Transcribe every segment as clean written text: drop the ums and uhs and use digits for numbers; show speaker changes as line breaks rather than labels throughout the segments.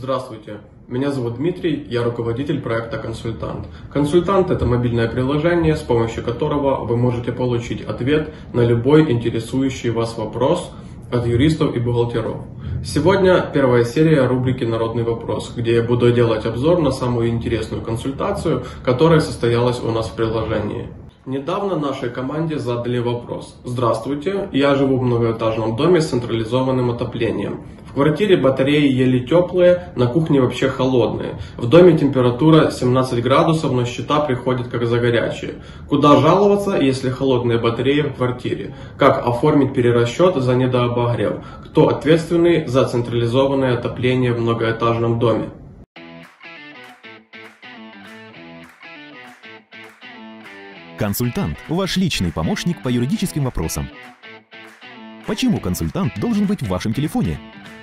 Здравствуйте, меня зовут Дмитрий, я руководитель проекта «Консультант». «Консультант» — это мобильное приложение, с помощью которого вы можете получить ответ на любой интересующий вас вопрос от юристов и бухгалтеров. Сегодня первая серия рубрики «Народный вопрос», где я буду делать обзор на самую интересную консультацию, которая состоялась у нас в приложении. Недавно нашей команде задали вопрос. Здравствуйте, я живу в многоэтажном доме с централизованным отоплением. В квартире батареи еле теплые, на кухне вообще холодные. В доме температура 17 градусов, но счета приходят как за горячие. Куда жаловаться, если холодные батареи в квартире? Как оформить перерасчет за недообогрев? Кто ответственный за централизованное отопление в многоэтажном доме?
Консультант – ваш личный помощник по юридическим вопросам. Почему консультант должен быть в вашем телефоне?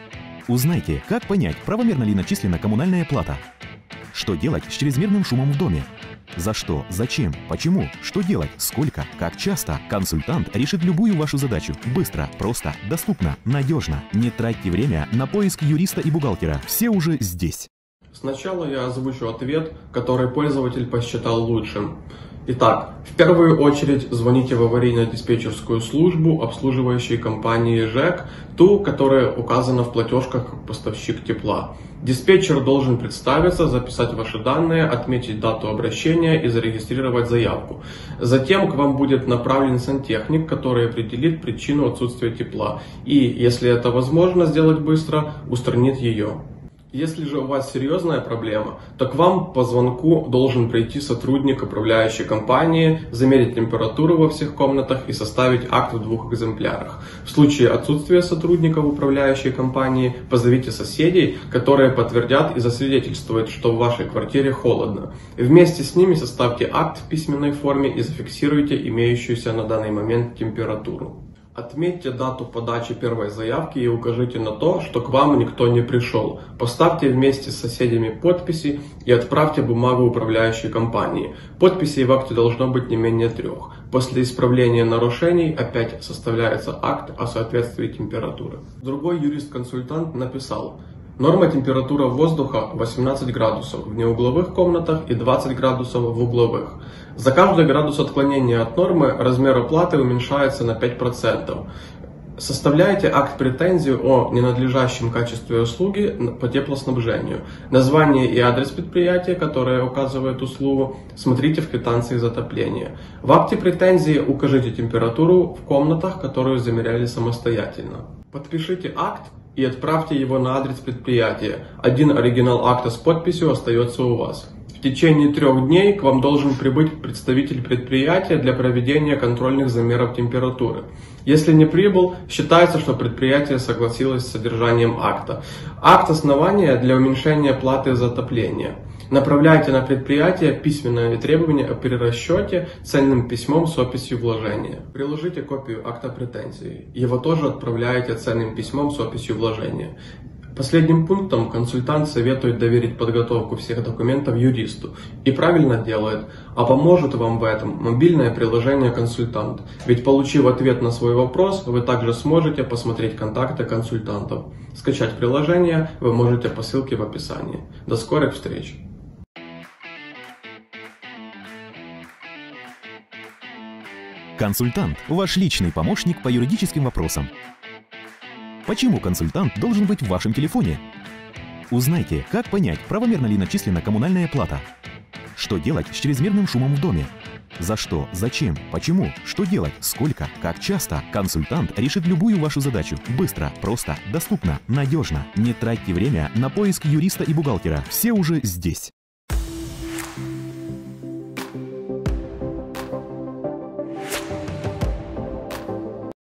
Узнайте, как понять, правомерно ли начислена коммунальная плата. Что делать с чрезмерным шумом в доме? За что, зачем, почему, что делать, сколько, как часто. Консультант решит любую вашу задачу. Быстро, просто, доступно, надежно. Не тратьте время на поиск юриста и бухгалтера. Все уже здесь.
Сначала я озвучу ответ, который пользователь посчитал лучшим. Итак, в первую очередь звоните в аварийно-диспетчерскую службу обслуживающей компании ЖЭК, ту, которая указана в платежках как поставщик тепла. Диспетчер должен представиться, записать ваши данные, отметить дату обращения и зарегистрировать заявку. Затем к вам будет направлен сантехник, который определит причину отсутствия тепла и, если это возможно сделать быстро, устранит ее. Если же у вас серьезная проблема, то к вам по звонку должен прийти сотрудник управляющей компании, замерить температуру во всех комнатах и составить акт в 2 экземплярах. В случае отсутствия сотрудников управляющей компании, позовите соседей, которые подтвердят и засвидетельствуют, что в вашей квартире холодно. Вместе с ними составьте акт в письменной форме и зафиксируйте имеющуюся на данный момент температуру. Отметьте дату подачи первой заявки и укажите на то, что к вам никто не пришел. Поставьте вместе с соседями подписи и отправьте бумагу управляющей компании. Подписей в акте должно быть не менее 3. После исправления нарушений опять составляется акт о соответствии температуры. Другой юрист-консультант написал: норма температуры воздуха 18 градусов в неугловых комнатах и 20 градусов в угловых. За каждый градус отклонения от нормы размер оплаты уменьшается на 5%. Составляйте акт претензии о ненадлежащем качестве услуги по теплоснабжению. Название и адрес предприятия, которое указывает услугу, смотрите в квитанции за отопление. В акте претензии укажите температуру в комнатах, которую замеряли самостоятельно. Подпишите акт и отправьте его на адрес предприятия. Один оригинал акта с подписью остается у вас. В течение 3 дней к вам должен прибыть представитель предприятия для проведения контрольных замеров температуры. Если не прибыл, считается, что предприятие согласилось с содержанием акта. Акт основания для уменьшения платы за отопление. Направляйте на предприятие письменное требование о перерасчете ценным письмом с описью вложения. Приложите копию акта претензии. Его тоже отправляете ценным письмом с описью вложения. Последним пунктом консультант советует доверить подготовку всех документов юристу. И правильно делает, а поможет вам в этом мобильное приложение «Консультант». Ведь получив ответ на свой вопрос, вы также сможете посмотреть контакты консультантов. Скачать приложение вы можете по ссылке в описании. До скорых встреч!
Консультант – ваш личный помощник по юридическим вопросам. Почему консультант должен быть в вашем телефоне? Узнайте, как понять, правомерно ли начислена коммунальная плата. Что делать с чрезмерным шумом в доме? За что, зачем, почему, что делать, сколько, как часто. Консультант решит любую вашу задачу. Быстро, просто, доступно, надежно. Не тратьте время на поиск юриста и бухгалтера. Все уже здесь.